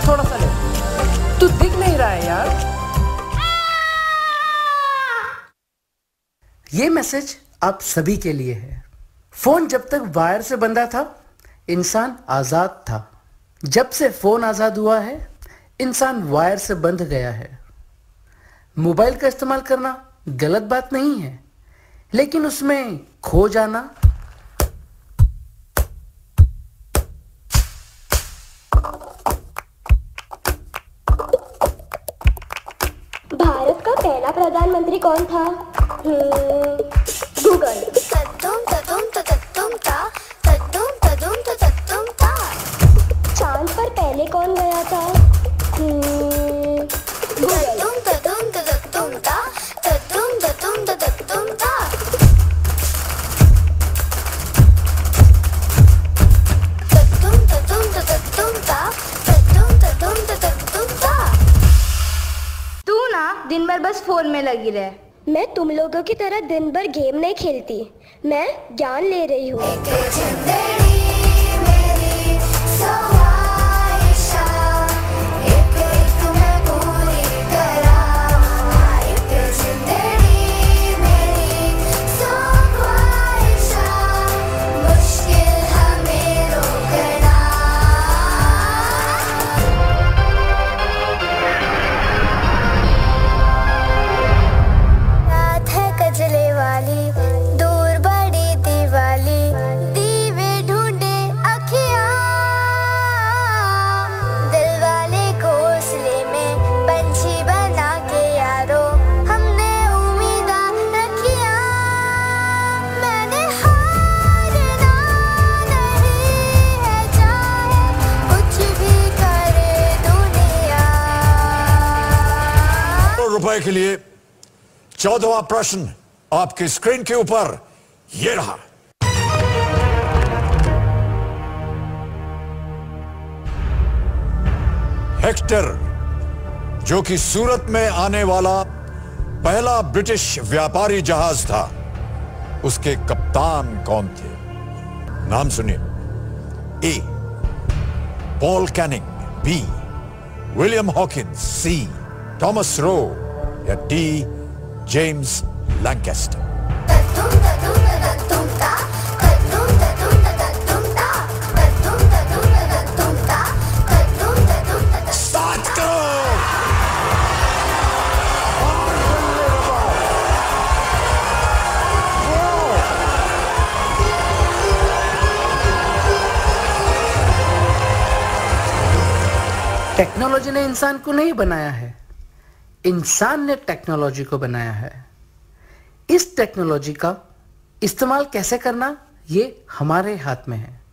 थोड़ा सा ले। तू दिख नहीं रहा है यार। ये मैसेज आप सभी के लिए है। फोन जब तक वायर से बंधा था, इंसान आजाद था। जब से फोन आजाद हुआ है, इंसान वायर से बंध गया है। मोबाइल का इस्तेमाल करना गलत बात नहीं है, लेकिन उसमें खो जाना, भारत का पहला प्रधानमंत्री कौन था? गूगल। चांद पर पहले कौन गया था? तू ना दिन भर बस फोन में लगी रहे। मैं तुम लोगों की तरह दिन भर गेम नहीं खेलती, मैं ज्ञान ले रही हूँ। रुपए के लिए 14वां प्रश्न आपकी स्क्रीन के ऊपर ये रहा। हेक्टर, जो कि सूरत में आने वाला पहला ब्रिटिश व्यापारी जहाज था, उसके कप्तान कौन थे? नाम सुनिए। A Paul Canning, B William Hawkins, C Thomas Roe या डी जेम्स लैंकेस्टर। टेक्नोलॉजी ने इंसान को नहीं बनाया है, इंसान ने टेक्नोलॉजी को बनाया है। इस टेक्नोलॉजी का इस्तेमाल कैसे करना, ये हमारे हाथ में है।